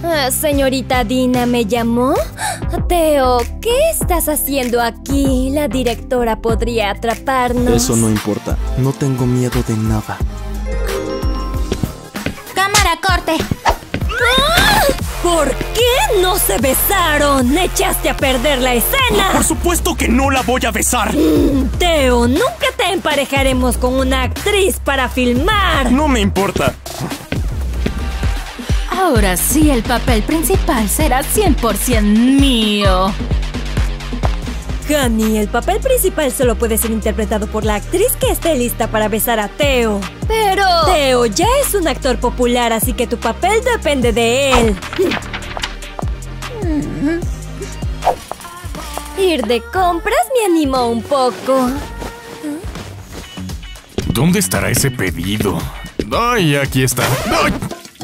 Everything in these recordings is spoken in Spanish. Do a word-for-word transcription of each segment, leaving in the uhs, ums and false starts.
Ah, señorita Dina, ¿me llamó? Teo, ¿qué estás haciendo aquí? La directora podría atraparnos. Eso no importa. No tengo miedo de nada. ¡Cámara, corte! ¡Ah! ¿Por qué no se besaron? ¡Echaste a perder la escena! ¡Por supuesto que no la voy a besar! Mm, Teo, nunca te emparejaremos con una actriz para filmar. No me importa. Ahora sí, el papel principal será cien por ciento mío. Honey, el papel principal solo puede ser interpretado por la actriz que esté lista para besar a Teo. Pero... Teo ya es un actor popular, así que tu papel depende de él. Ir de compras me animó un poco. ¿Dónde estará ese pedido? ¡Ay, aquí está! ¡Ay!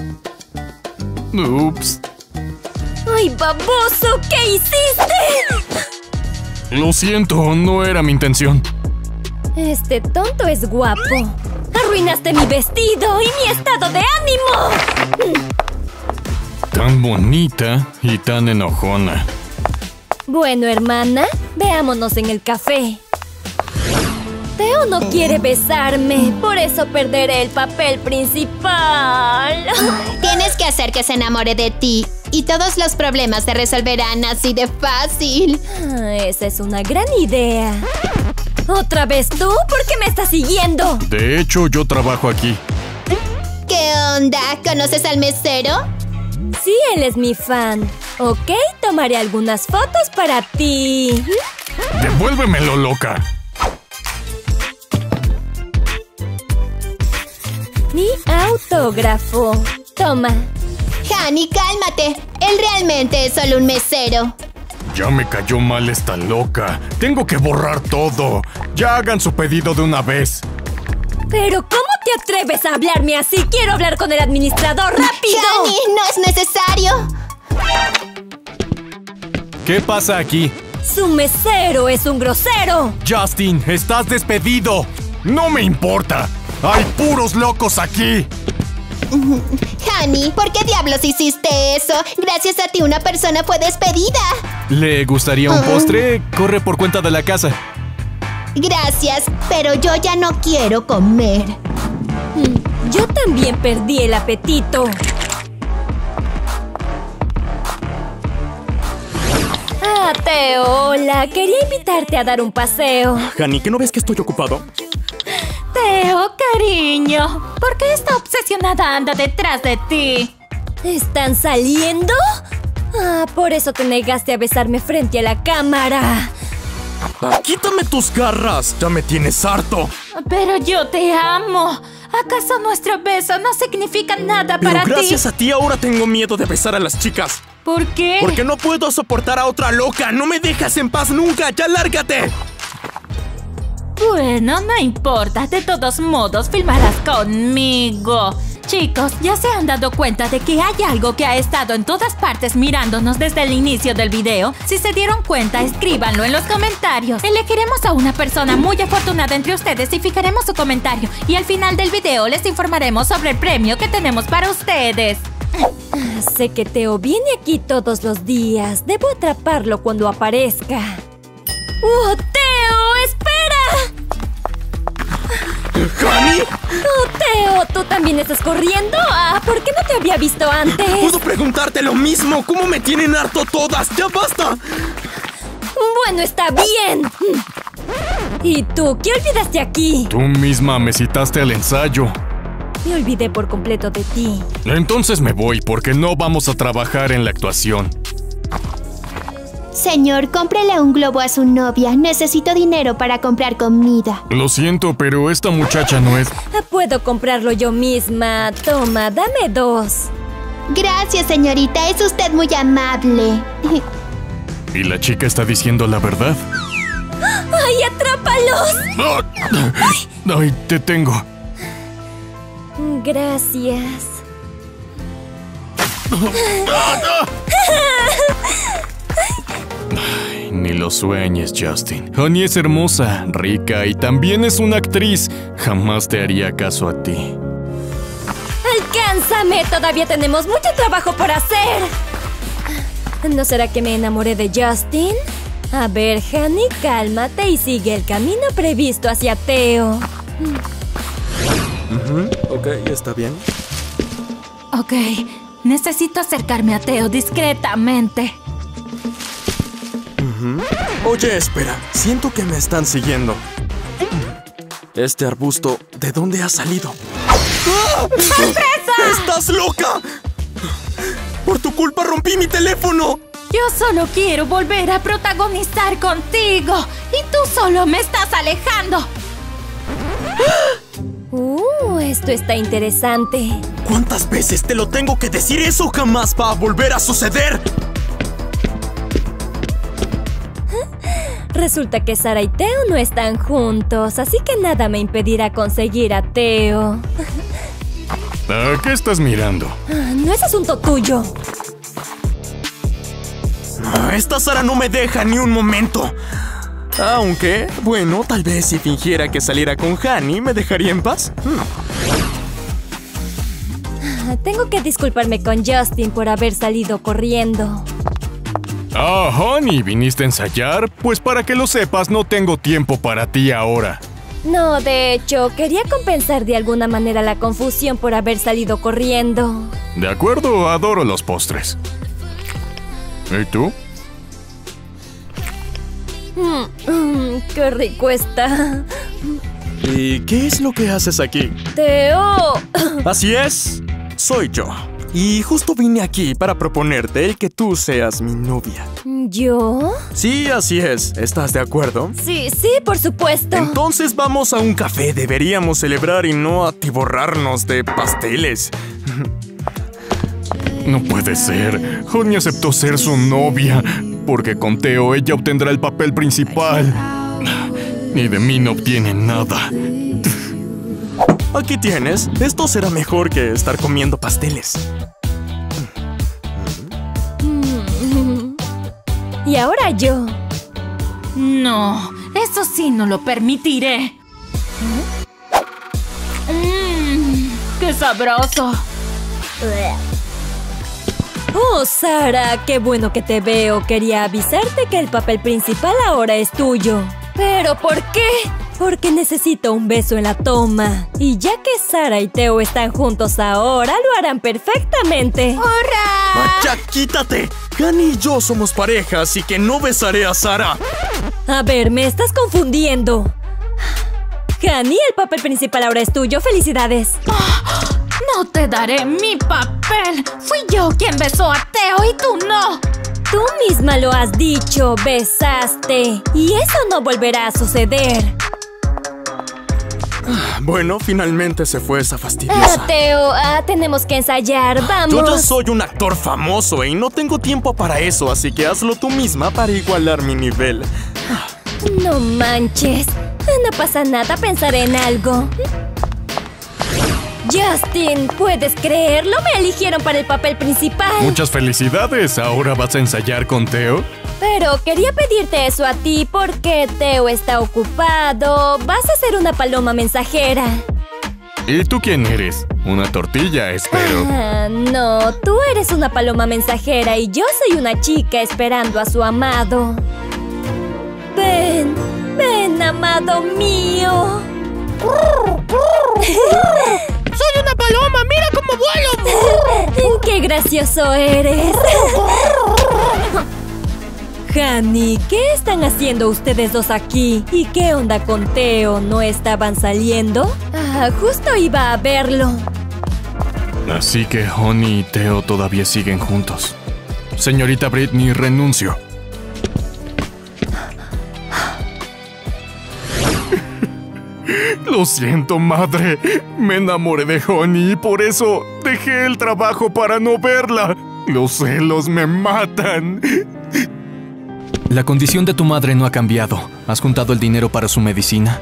¡Ups! ¡Ay, baboso! ¿Qué hiciste? Lo siento, no era mi intención. Este tonto es guapo. ¡Arruinaste mi vestido y mi estado de ánimo! Tan bonita y tan enojona. Bueno, hermana, veámonos en el café. Teo no quiere besarme, por eso perderé el papel principal. Tienes que hacer que se enamore de ti y todos los problemas se resolverán así de fácil. Ah, esa es una gran idea. ¿Otra vez tú? ¿Por qué me estás siguiendo? De hecho, yo trabajo aquí. ¿Qué onda? ¿Conoces al mesero? Sí, él es mi fan. Ok, tomaré algunas fotos para ti. ¡Devuélvemelo, loca! Mi autógrafo. Toma. Honey, cálmate. Él realmente es solo un mesero. Ya me cayó mal esta loca. Tengo que borrar todo. Ya hagan su pedido de una vez. ¿Pero cómo te atreves a hablarme así? Quiero hablar con el administrador. ¡Rápido! Honey, no es necesario. ¿Qué pasa aquí? ¡Su mesero es un grosero! Justin, estás despedido. ¡No me importa! ¡Hay puros locos aquí! Honey, ¿por qué diablos hiciste eso? Gracias a ti una persona fue despedida. ¿Le gustaría un postre? Corre por cuenta de la casa. Gracias, pero yo ya no quiero comer. Yo también perdí el apetito. Ah, Teo, hola. Quería invitarte a dar un paseo. Honey, ¿que no ves que estoy ocupado? Teo, cariño, ¿por qué esta obsesionada anda detrás de ti? ¿Están saliendo? Ah, por eso te negaste a besarme frente a la cámara. Ah, ¡quítame tus garras! ¡Ya me tienes harto! Pero yo te amo. ¿Acaso nuestro beso no significa nada Pero para ti? gracias a ti ahora tengo miedo de besar a las chicas. ¿Por qué? Porque no puedo soportar a otra loca. ¡No me dejas en paz nunca! ¡Ya lárgate! Bueno, no importa. De todos modos, filmarás conmigo. Chicos, ¿ya se han dado cuenta de que hay algo que ha estado en todas partes mirándonos desde el inicio del video? Si se dieron cuenta, escríbanlo en los comentarios. Elegiremos a una persona muy afortunada entre ustedes y fijaremos su comentario. Y al final del video les informaremos sobre el premio que tenemos para ustedes. Ah, sé que Teo viene aquí todos los días. Debo atraparlo cuando aparezca. ¡Oh, Teo! ¡Espera! ¿Honey? ¡Oh, Teo! ¿Tú también estás corriendo? Ah, ¿por qué no te había visto antes? Puedo preguntarte lo mismo. ¿Cómo me tienen harto todas? ¡Ya basta! Bueno, está bien. ¿Y tú? ¿Qué olvidaste aquí? Tú misma me citaste al ensayo. Me olvidé por completo de ti. Entonces me voy porque no vamos a trabajar en la actuación. Señor, cómprele un globo a su novia. Necesito dinero para comprar comida. Lo siento, pero esta muchacha no es... Ah, puedo comprarlo yo misma. Toma, dame dos. Gracias, señorita. Es usted muy amable. ¿Y la chica está diciendo la verdad? ¡Ay, atrápalos! ¡Ay, te tengo! Gracias. Ay, ni lo sueñes, Justin. Honey es hermosa, rica y también es una actriz. Jamás te haría caso a ti. ¡Alcanza! Bésame, todavía tenemos mucho trabajo por hacer. ¿No será que me enamoré de Justin? A ver, Honey, cálmate y sigue el camino previsto hacia Theo. Uh-huh. Ok, está bien. Ok, necesito acercarme a Theo discretamente. Uh-huh. Oye, espera, siento que me están siguiendo. Este arbusto, ¿de dónde ha salido? ¡Ah! ¡Sorpresa! ¡Estás loca! ¡Por tu culpa rompí mi teléfono! Yo solo quiero volver a protagonizar contigo y tú solo me estás alejando. Uh, esto está interesante. ¿Cuántas veces te lo tengo que decir? Eso jamás va a volver a suceder. Resulta que Sara y Theo no están juntos, así que nada me impedirá conseguir a Theo. ¿A qué estás mirando? No es asunto tuyo. Esta Sara no me deja ni un momento. Aunque, bueno, tal vez si fingiera que saliera con Honey, ¿me dejaría en paz? Hmm. Tengo que disculparme con Justin por haber salido corriendo. Ah, Honey, ¿viniste a ensayar? Pues para que lo sepas, no tengo tiempo para ti ahora. No, de hecho, quería compensar de alguna manera la confusión por haber salido corriendo. De acuerdo, adoro los postres. ¿Y tú? Mm, mm, ¡Qué rico está! ¿Y qué es lo que haces aquí? ¡Theo! Así es, soy yo. Y justo vine aquí para proponerte el que tú seas mi novia. ¿Yo? Sí, así es. ¿Estás de acuerdo? Sí, sí, por supuesto. Entonces vamos a un café. Deberíamos celebrar y no atiborrarnos de pasteles. No puede ser. Honey aceptó ser su novia, porque con Theo ella obtendrá el papel principal. Ni de mí no obtiene nada. Aquí tienes. Esto será mejor que estar comiendo pasteles. Y ahora yo. No, eso sí no lo permitiré. Mmm, ¡qué sabroso! Oh, Sara, qué bueno que te veo. Quería avisarte que el papel principal ahora es tuyo. ¿Pero por qué? Porque necesito un beso en la toma. Y ya que Sara y Theo están juntos ahora, lo harán perfectamente. ¡Hurra! ¡Vaya, quítate! Honey y yo somos pareja, así que no besaré a Sara. A ver, me estás confundiendo. Honey, el papel principal ahora es tuyo. ¡Felicidades! Oh, no te daré mi papel. Fui yo quien besó a Theo y tú no. Tú misma lo has dicho, besaste. Y eso no volverá a suceder. Bueno, finalmente se fue esa Ah, fastidiosa. Theo, ah, tenemos que ensayar, vamos. Yo ya soy un actor famoso y no tengo tiempo para eso, así que hazlo tú misma para igualar mi nivel. No manches. No pasa nada, pensaré en algo. Justin, ¿puedes creerlo? Me eligieron para el papel principal. Muchas felicidades. ¿Ahora vas a ensayar con Theo? Pero quería pedirte eso a ti porque Theo está ocupado. Vas a ser una paloma mensajera. ¿Y tú quién eres? Una tortilla, espero. Ah, no, tú eres una paloma mensajera y yo soy una chica esperando a su amado. Ven, ven, amado mío. ¡Soy una paloma! ¡Mira cómo vuelo! ¡Qué gracioso eres! Honey, ¿qué están haciendo ustedes dos aquí? ¿Y qué onda con Theo? ¿No estaban saliendo? Ah, justo iba a verlo. Así que Honey y Theo todavía siguen juntos. Señorita Britney, renuncio. Lo siento, madre. Me enamoré de Honey y por eso dejé el trabajo para no verla. Los celos me matan. La condición de tu madre no ha cambiado. ¿Has juntado el dinero para su medicina?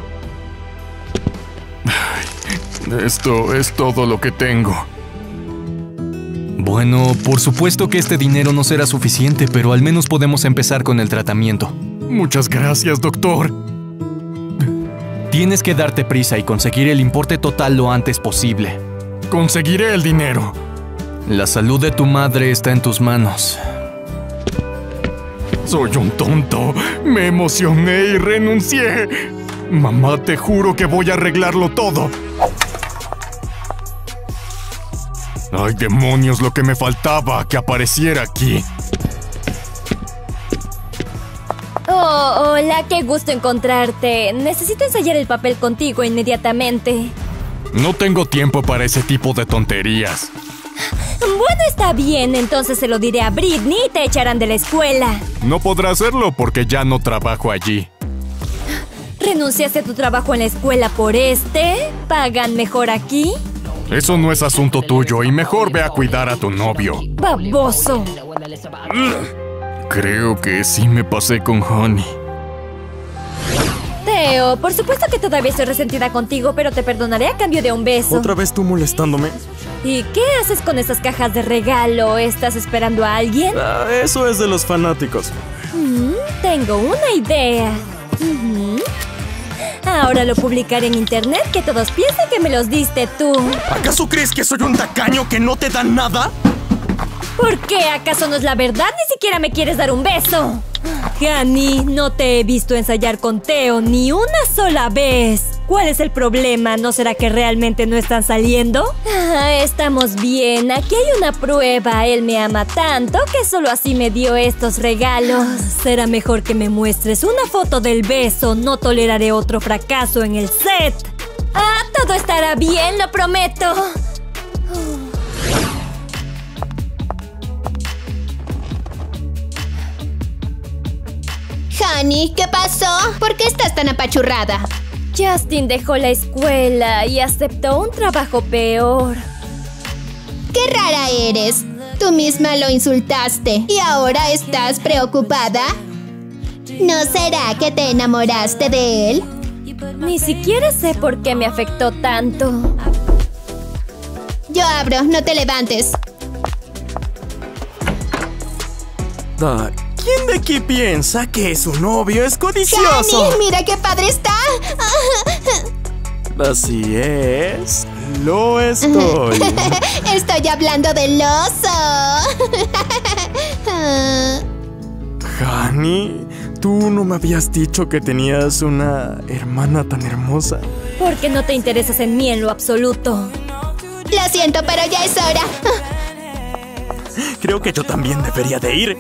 Esto es todo lo que tengo. Bueno, por supuesto que este dinero no será suficiente, pero al menos podemos empezar con el tratamiento. Muchas gracias, doctor. Tienes que darte prisa y conseguir el importe total lo antes posible. Conseguiré el dinero. La salud de tu madre está en tus manos. Soy un tonto. Me emocioné y renuncié. Mamá, te juro que voy a arreglarlo todo. ¡Ay, demonios! Lo que me faltaba, que apareciera aquí. Oh, hola, qué gusto encontrarte. Necesito ensayar el papel contigo inmediatamente. No tengo tiempo para ese tipo de tonterías. Bueno, está bien, entonces se lo diré a Britney y te echarán de la escuela. No podrá hacerlo porque ya no trabajo allí. ¿Renunciaste a tu trabajo en la escuela por este? ¿Pagan mejor aquí? Eso no es asunto tuyo y mejor ve a cuidar a tu novio. ¡Baboso! Creo que sí me pasé con Honey. Teo, por supuesto que todavía estoy resentida contigo, pero te perdonaré a cambio de un beso. ¿Otra vez tú molestándome? ¿Y qué haces con esas cajas de regalo? ¿Estás esperando a alguien? Ah, eso es de los fanáticos. Mm, tengo una idea. Ujú. Ahora lo publicaré en internet, que todos piensen que me los diste tú. ¿Acaso crees que soy un tacaño que no te da nada? ¿Por qué? ¿Acaso no es la verdad? Ni siquiera me quieres dar un beso. Honey, no te he visto ensayar con Teo ni una sola vez. ¿Cuál es el problema? ¿No será que realmente no están saliendo? Ah, estamos bien. Aquí hay una prueba. Él me ama tanto que solo así me dio estos regalos. Será mejor que me muestres una foto del beso. No toleraré otro fracaso en el set. Ah, todo estará bien, lo prometo. Honey, ¿qué pasó? ¿Por qué estás tan apachurrada? Justin dejó la escuela y aceptó un trabajo peor. ¡Qué rara eres! Tú misma lo insultaste y ahora estás preocupada. ¿No será que te enamoraste de él? Ni siquiera sé por qué me afectó tanto. Yo abro, no te levantes. Ah, ¿quién de aquí piensa que su novio es codicioso? ¡Honey, mira qué padre está! Así es, lo estoy. Estoy hablando del oso. Honey, ¿tú no me habías dicho que tenías una hermana tan hermosa? Porque no te interesas en mí en lo absoluto. Lo siento, pero ya es hora. Creo que yo también debería de ir.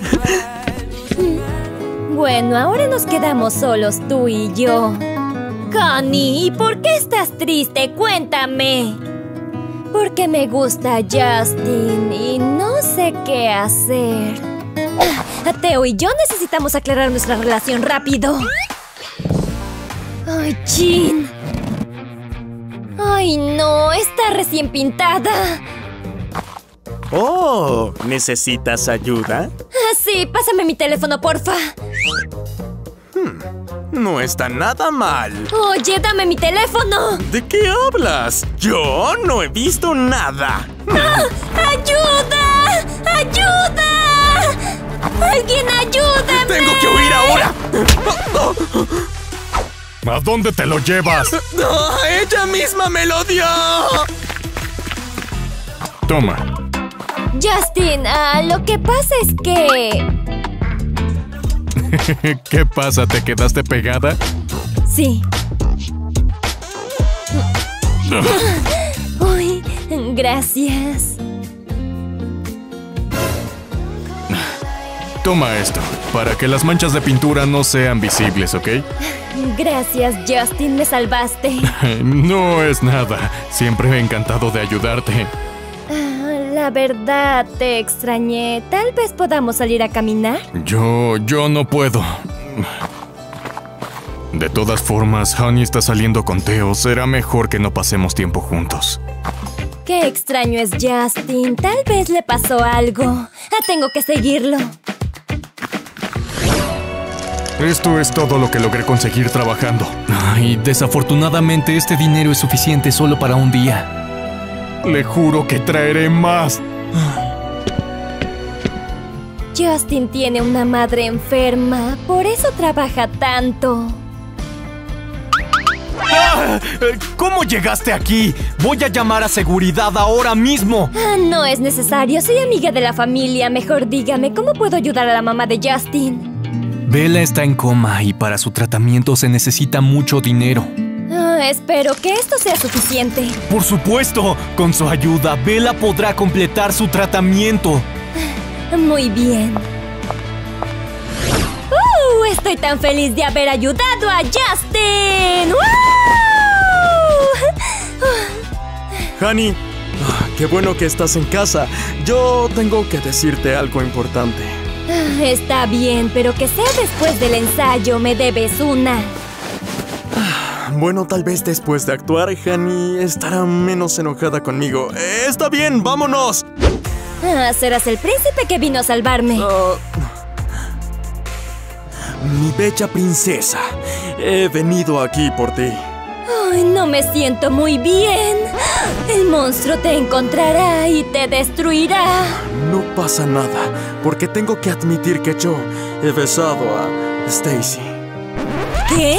Bueno, ahora nos quedamos solos tú y yo. Honey, ¿y por qué estás triste? Cuéntame. Porque me gusta Justin y no sé qué hacer. Ah, Teo y yo necesitamos aclarar nuestra relación rápido. Ay, Jean. Ay, no, está recién pintada. Oh, ¿necesitas ayuda? Ah, sí, pásame mi teléfono, porfa. Hmm, no está nada mal. Oye, dame mi teléfono. ¿De qué hablas? Yo no he visto nada. ¡Ah! ¡Ayuda! ¡Ayuda! ¡Alguien ayúdame! ¡Tengo que huir ahora! ¿A dónde te lo llevas? ¡No! ¡Ella misma me lo dio! Toma. Justin, ah, lo que pasa es que... ¿Qué pasa? ¿Te quedaste pegada? Sí. Uy, gracias. Toma esto, para que las manchas de pintura no sean visibles, ¿ok? Gracias, Justin, me salvaste. No es nada. Siempre he encantado de ayudarte. La verdad, te extrañé. Tal vez podamos salir a caminar. Yo... yo no puedo. De todas formas, Honey está saliendo con Teo. Será mejor que no pasemos tiempo juntos. Qué extraño es Justin. Tal vez le pasó algo. Ah, tengo que seguirlo. Esto es todo lo que logré conseguir trabajando. Ay, desafortunadamente este dinero es suficiente solo para un día. Le juro que traeré más. Justin tiene una madre enferma, por eso trabaja tanto. ¡Ah! ¿Cómo llegaste aquí? Voy a llamar a seguridad ahora mismo. Ah, no es necesario, soy amiga de la familia. Mejor dígame, ¿cómo puedo ayudar a la mamá de Justin? Bella está en coma y para su tratamiento se necesita mucho dinero. Ah, espero que esto sea suficiente. Por supuesto, con su ayuda, Bella podrá completar su tratamiento. Muy bien. ¡Uh! Estoy tan feliz de haber ayudado a Justin. ¡Uh! Honey, qué bueno que estás en casa. Yo tengo que decirte algo importante. Está bien, pero que sea después del ensayo. Me debes una. Bueno, tal vez después de actuar, Honey estará menos enojada conmigo. Eh, está bien, vámonos. Ah, serás el príncipe que vino a salvarme. Uh, mi bella princesa, he venido aquí por ti. Ay, no me siento muy bien. El monstruo te encontrará y te destruirá. No pasa nada, porque tengo que admitir que yo he besado a Stacy. ¿Qué?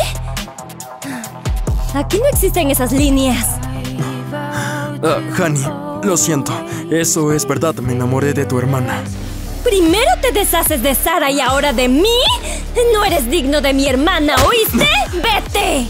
Aquí no existen esas líneas. Uh, Honey, lo siento. Eso es verdad, me enamoré de tu hermana. Primero te deshaces de Sara y ahora de mí. No eres digno de mi hermana, ¿oíste? ¡Vete!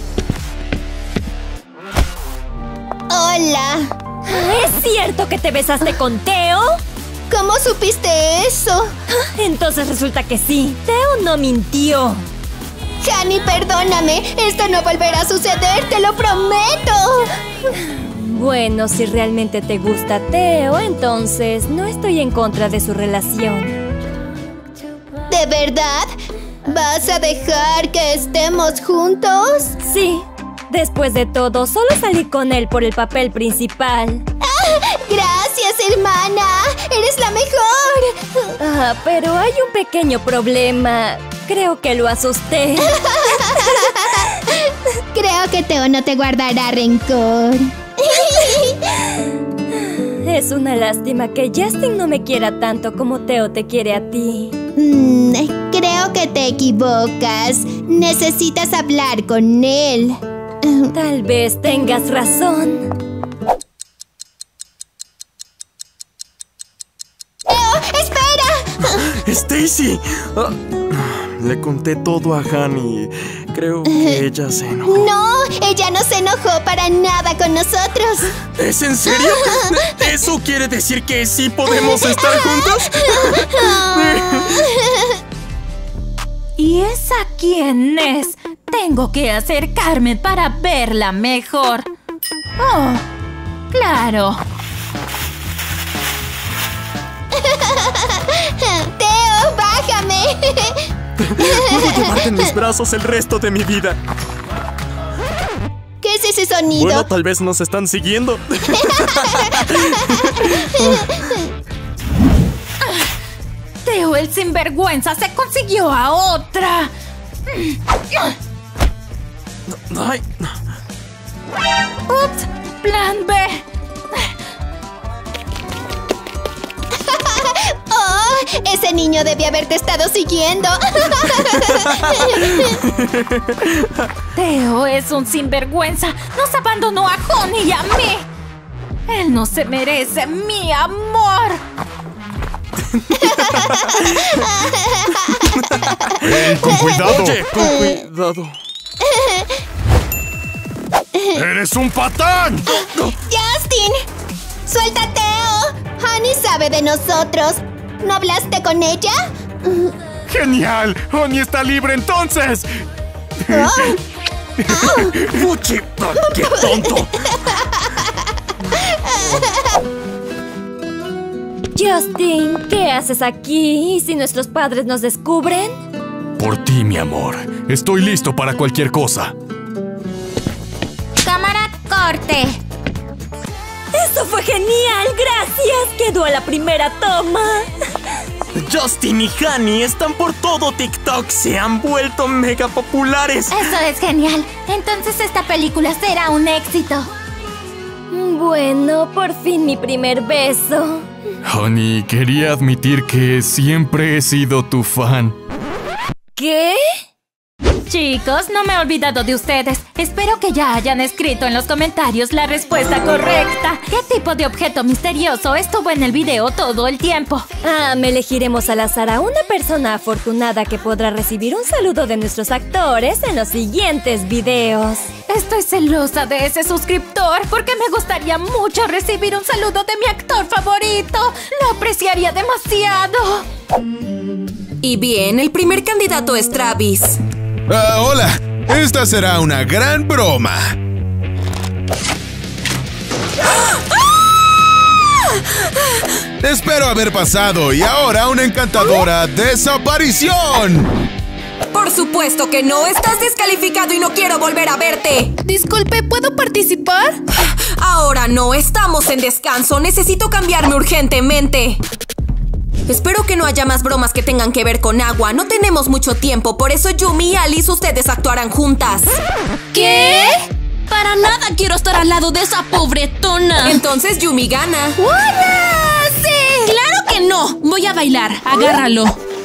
Hola. ¿Es cierto que te besaste con Theo? ¿Cómo supiste eso? Entonces resulta que sí. Theo no mintió. Honey, perdóname. Esto no volverá a suceder, te lo prometo. Bueno, si realmente te gusta Theo, entonces no estoy en contra de su relación. ¿De verdad? ¿Vas a dejar que estemos juntos? Sí. Después de todo, solo salí con él por el papel principal. ¡Ah! ¡Gracias, hermana! ¡Eres la mejor! Ah, pero hay un pequeño problema. Creo que lo asusté. Creo que Theo no te guardará rencor. Es una lástima que Justin no me quiera tanto como Theo te quiere a ti. Mm, creo que te equivocas. Necesitas hablar con él. Tal vez tengas razón. ¡Theo, espera! ¡Stacy! Uh, le conté todo a Honey. Creo que ella se enojó. No, ella no se enojó para nada con nosotros. ¿Es en serio? ¿Eso quiere decir que sí podemos estar juntos? ¿Y esa quién es? Tengo que acercarme para verla mejor. Oh, claro. Theo, bájame. Puedo llevarte en mis brazos el resto de mi vida. ¿Qué es ese sonido? Bueno, tal vez nos están siguiendo. Theo, el sinvergüenza, se consiguió a otra. Ay. Ups, plan B. Oh, ese niño debía haberte estado siguiendo. Theo es un sinvergüenza. Nos abandonó a Honey y a mí. Él no se merece mi amor. ¡Ey, con cuidado! Oye, con cuidado. ¡Eres un patán! ¡Justin! ¡Suelta a Theo! Honey sabe de nosotros. ¿No hablaste con ella? ¡Genial! ¡Honey está libre entonces! ¡Fuchi! ¡Qué tonto! Justin, ¿qué haces aquí? ¿Y si nuestros padres nos descubren? Por ti, mi amor. Estoy listo para cualquier cosa. Cámara, corte. ¡Eso fue genial! ¡Gracias! ¡Quedó a la primera toma! Justin y Honey están por todo TikTok. Se han vuelto mega populares. Eso es genial. Entonces esta película será un éxito. Bueno, por fin mi primer beso. Honey, quería admitir que siempre he sido tu fan. ¿Qué? Chicos, no me he olvidado de ustedes. Espero que ya hayan escrito en los comentarios la respuesta correcta. ¿Qué tipo de objeto misterioso estuvo en el video todo el tiempo? Ah, me elegiremos al azar a una persona afortunada que podrá recibir un saludo de nuestros actores en los siguientes videos. Estoy celosa de ese suscriptor porque me gustaría mucho recibir un saludo de mi actor favorito. Lo apreciaría demasiado. Y bien, el primer candidato es Travis. Ah, hola, esta será una gran broma. Espero haber pasado y ahora una encantadora desaparición. Por supuesto que no, estás descalificado y no quiero volver a verte. Disculpe, ¿puedo participar? Ahora no, estamos en descanso, necesito cambiarme urgentemente. Espero que no haya más bromas que tengan que ver con agua. No tenemos mucho tiempo, por eso Yumi y Alice ustedes actuarán juntas. ¿Qué? Para nada quiero estar al lado de esa pobretona. Entonces Yumi gana. ¡Hola! ¡Sí! ¡Claro que no! Voy a bailar, agárralo.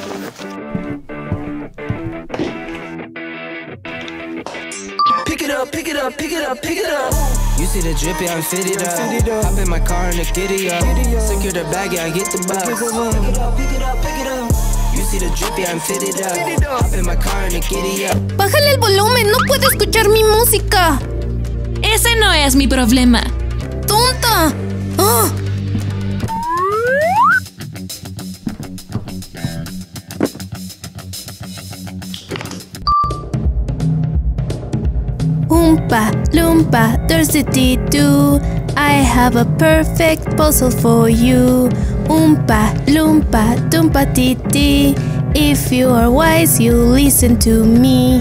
Pick it up, pick it up, pick it up, pick it up. You see the drippy, I'm fitted up. Hop in my car and the giddy up. Secure the bag, yeah, I get the box. Pick it up, pick it up, pick it up. You see the drippy, I'm fitted up. Hop in my car and the giddy up. Bájale el volumen, no puedo escuchar mi música. Ese no es mi problema. ¡Tonta! ¡Oh! Oompa, Loompa, Thirsty Doo, I have a perfect puzzle for you. Oompa, Loompa, Doompa Titi, if you are wise, you listen to me.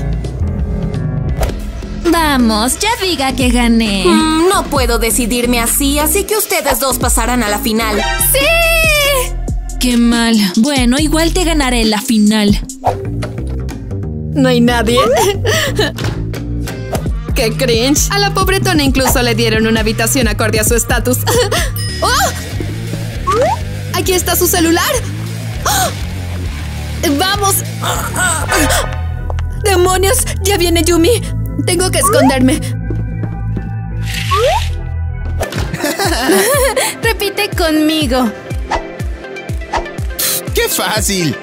Vamos, ya diga que gané. Mm, no puedo decidirme así, así que ustedes dos pasarán a la final. ¡Sí! Qué mal. Bueno, igual te ganaré en la final. No hay nadie. ¡Qué cringe! A la pobretona incluso le dieron una habitación acorde a su estatus. ¡Oh! ¡Aquí está su celular! ¡Oh! ¡Vamos! ¡Demonios! ¡Ya viene Yumi! Tengo que esconderme. Repite conmigo. ¡Qué fácil!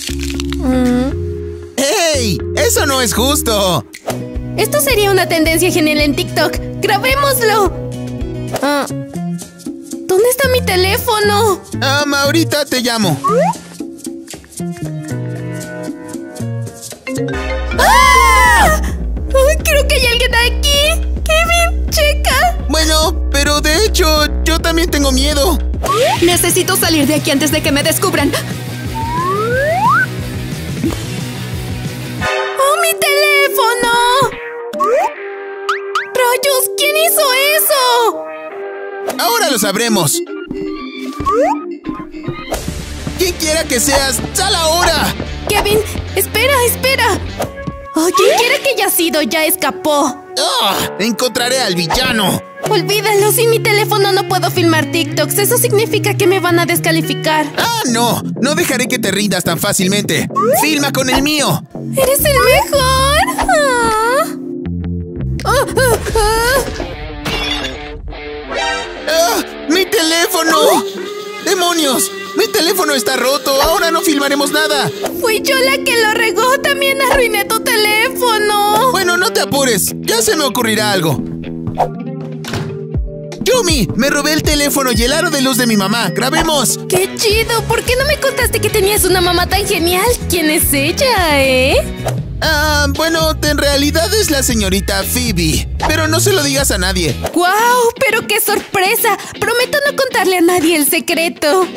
Mm. ¡Hey! ¡Eso no es justo! Esto sería una tendencia genial en TikTok. ¡Grabémoslo! Ah, ¿dónde está mi teléfono? Ah, ahorita te llamo. ¡Ah! ¡Ay, creo que hay alguien aquí! ¡Kevin, checa! Bueno, pero de hecho, yo también tengo miedo. Necesito salir de aquí antes de que me descubran. ¡Oh, mi teléfono! ¡Rayos! ¿Quién hizo eso? Ahora lo sabremos. Quien quiera que seas, ¡sal ahora! Kevin, espera, espera. Oh, quien quiera que haya sido ya escapó. ¡Oh! Encontraré al villano. Olvídalo, sin mi teléfono no puedo filmar TikToks. Eso significa que me van a descalificar. ¡Ah, no! No dejaré que te rindas tan fácilmente. ¡Filma con el mío! ¡Eres el mejor! Ah. Ah, ah, ah. ¡Ah! ¡Mi teléfono! ¡Demonios! ¡Mi teléfono está roto! ¡Ahora no filmaremos nada! Fui yo la que lo regó. También arruiné tu teléfono. Bueno, no te apures. Ya se me ocurrirá algo. ¡Yumi! Me robé el teléfono y el aro de luz de mi mamá. ¡Grabemos! ¡Qué chido! ¿Por qué no me contaste que tenías una mamá tan genial? ¿Quién es ella, eh? Ah, bueno, en realidad es la señorita Phoebe. Pero no se lo digas a nadie. ¡Guau! ¡Pero qué sorpresa! Prometo no contarle a nadie el secreto.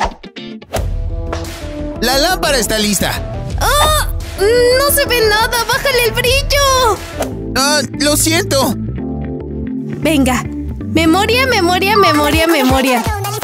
La lámpara está lista. ¡Oh! ¡No se ve nada! ¡Bájale el brillo! Ah, lo siento. Venga. Memoria, memoria, memoria, memoria.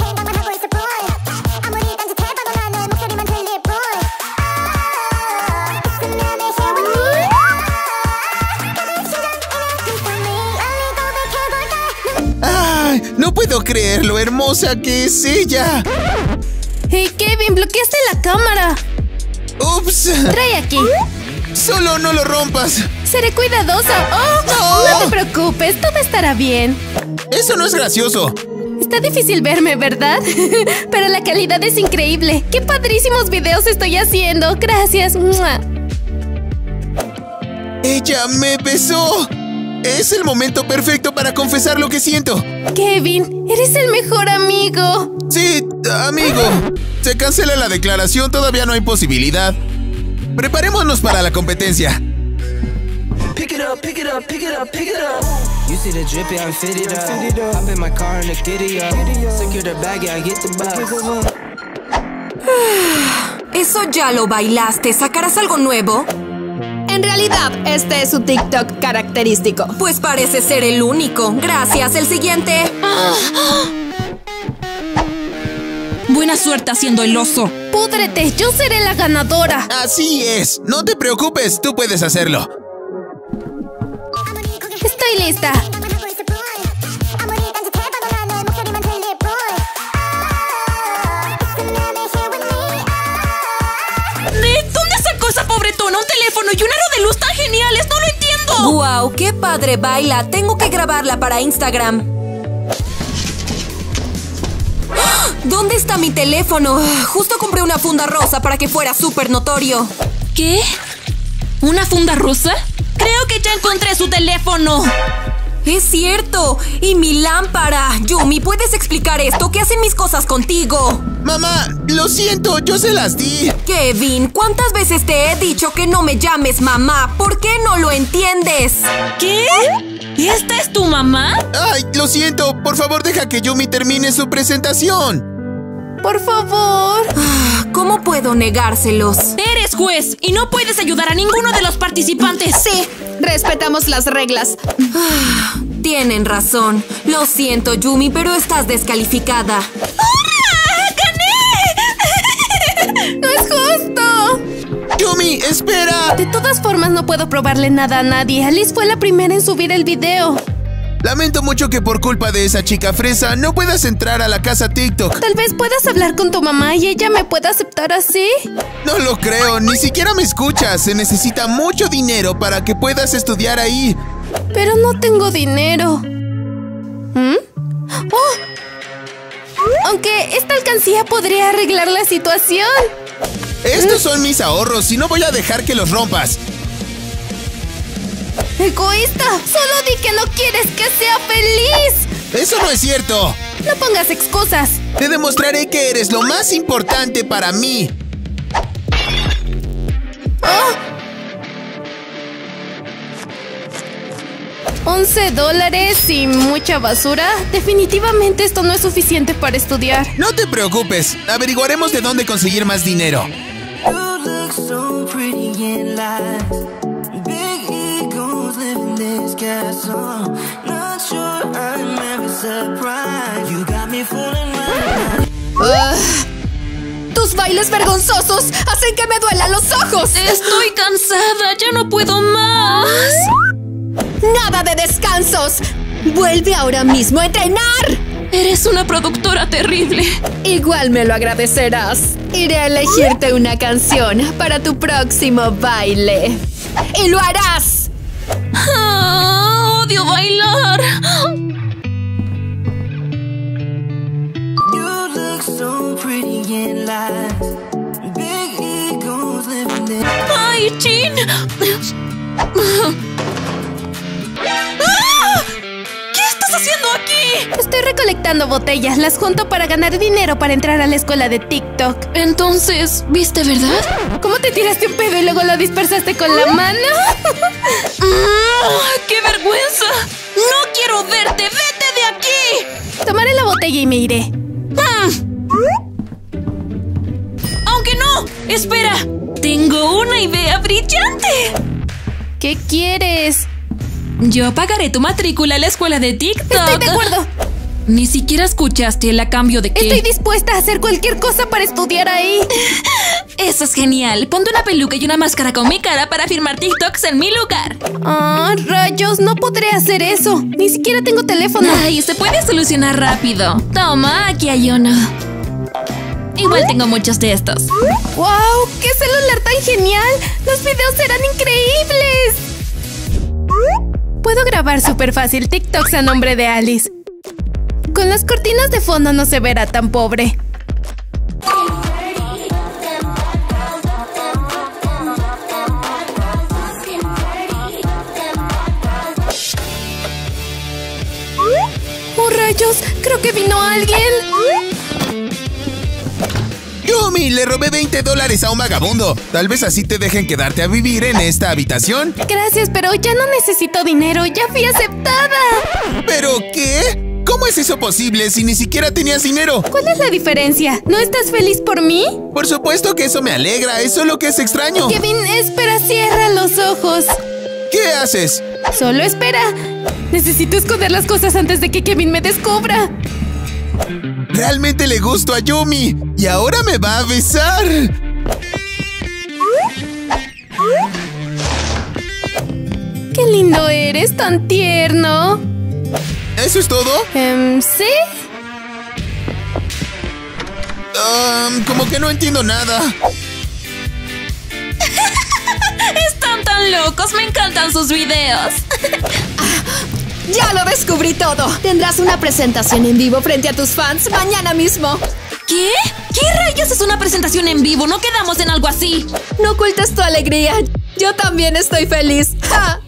¡Ay! No puedo creer lo hermosa que es ella. Hey, Kevin, bloqueaste la cámara. ¡Ups! Trae aquí. Solo no lo rompas. Seré cuidadosa. ¡Oh! No. No te preocupes, todo estará bien. Eso no es gracioso. Está difícil verme, ¿verdad? Pero la calidad es increíble. ¡Qué padrísimos videos estoy haciendo! Gracias. ¡Mua! Ella me besó. Es el momento perfecto para confesar lo que siento. Kevin, eres el mejor amigo. Sí, amigo. Se cancela la declaración, todavía no hay posibilidad. Preparémonos para la competencia. Pick it up, pick it up, pick it up, pick it up. You see the drippy, I'm fitted up. Hop in my car and the giddy up. Secure the bag, I get the bus. Eso ya lo bailaste. ¿Sacarás algo nuevo? En realidad, este es su TikTok característico. Pues parece ser el único. Gracias. El siguiente. Buena suerte haciendo el oso. Púdrete, yo seré la ganadora. Así es. No te preocupes, tú puedes hacerlo. Estoy lista. ¿De dónde sacó esa pobretona un teléfono y un aro de luz tan geniales? ¡No lo entiendo! ¡Wow! ¡Qué padre baila! Tengo que grabarla para Instagram. ¿Dónde está mi teléfono? Justo compré una funda rosa para que fuera súper notorio. ¿Qué? ¿Una funda rosa? Creo que ya encontré su teléfono. ¡Es cierto! ¡Y mi lámpara! Yumi, ¿puedes explicar esto? ¿Qué hacen mis cosas contigo? Mamá, lo siento, yo se las di. Kevin, ¿cuántas veces te he dicho que no me llames mamá? ¿Por qué no lo entiendes? ¿Qué? ¿Esta es tu mamá? Ay, lo siento. Por favor, deja que Yumi termine su presentación. Por favor. ¿Cómo puedo negárselos? Eres juez y no puedes ayudar a ninguno de los participantes. Sí, respetamos las reglas. Tienen razón. Lo siento, Yumi, pero estás descalificada. ¡Gané! ¡No es justo! Yumi, espera. De todas formas, no puedo probarle nada a nadie. Alice fue la primera en subir el video. Lamento mucho que por culpa de esa chica fresa no puedas entrar a la casa TikTok. Tal vez puedas hablar con tu mamá y ella me pueda aceptar así. No lo creo, ni siquiera me escuchas. Se necesita mucho dinero para que puedas estudiar ahí. Pero no tengo dinero. ¿Mm? ¡Oh! Aunque esta alcancía podría arreglar la situación. Estos son mis ahorros y no voy a dejar que los rompas. ¡Egoísta! ¡Solo di que no quieres que sea feliz! ¡Eso no es cierto! No pongas excusas. Te demostraré que eres lo más importante para mí. ¡Oh! once dólares y mucha basura. Definitivamente esto no es suficiente para estudiar. No te preocupes. Averiguaremos de dónde conseguir más dinero. Uh, tus bailes vergonzosos hacen que me duelan los ojos. Estoy cansada, ya no puedo más. Nada de descansos. Vuelve ahora mismo a entrenar. Eres una productora terrible. Igual me lo agradecerás. Iré a elegirte una canción para tu próximo baile. ¡Y lo harás! Ah, odio bailar. ¡Ay, Chin! ¿Qué estás haciendo aquí? Estoy recolectando botellas. Las junto para ganar dinero para entrar a la escuela de TikTok. Entonces, ¿viste, verdad? ¿Cómo te tiraste un pedo y luego lo dispersaste con la mano? ¡Qué vergüenza! ¡No quiero verte! ¡Vete de aquí! Tomaré la botella y me iré. ¡Aunque no! ¡Espera! ¡Tengo una idea brillante! ¿Qué quieres? Yo pagaré tu matrícula a la escuela de TikTok. Estoy de acuerdo. Ni siquiera escuchaste el a cambio de qué. Estoy dispuesta a hacer cualquier cosa para estudiar ahí. Eso es genial. Ponte una peluca y una máscara con mi cara para firmar TikToks en mi lugar. Ah, oh, rayos, no podré hacer eso. Ni siquiera tengo teléfono. Ay, se puede solucionar rápido. Toma, aquí hay uno. Igual tengo muchos de estos. ¡Wow! ¡Qué celular tan genial! ¡Los videos eran increíbles! Puedo grabar súper fácil TikToks a nombre de Alice. Con las cortinas de fondo no se verá tan pobre. ¡Oh, rayos! ¡Creo que vino alguien! ¡Yumi! Le robé veinte dólares a un vagabundo. Tal vez así te dejen quedarte a vivir en esta habitación. Gracias, pero ya no necesito dinero. ¡Ya fui aceptada! ¿Pero qué? ¿Cómo es eso posible si ni siquiera tenías dinero? ¿Cuál es la diferencia? ¿No estás feliz por mí? Por supuesto que eso me alegra. Es solo que es extraño. Kevin, espera, cierra los ojos. ¿Qué haces? Solo espera. Necesito esconder las cosas antes de que Kevin me descubra. Realmente le gusto a Yumi y ahora me va a besar. ¡Qué lindo eres, tan tierno! ¿Eso es todo? Um, ¿Sí? Um, como que no entiendo nada. Están tan locos, me encantan sus videos. ¡Ya lo descubrí todo! Tendrás una presentación en vivo frente a tus fans mañana mismo. ¿Qué? ¿Qué rayos es una presentación en vivo? No quedamos en algo así. No ocultes tu alegría. Yo también estoy feliz. ¡Ja!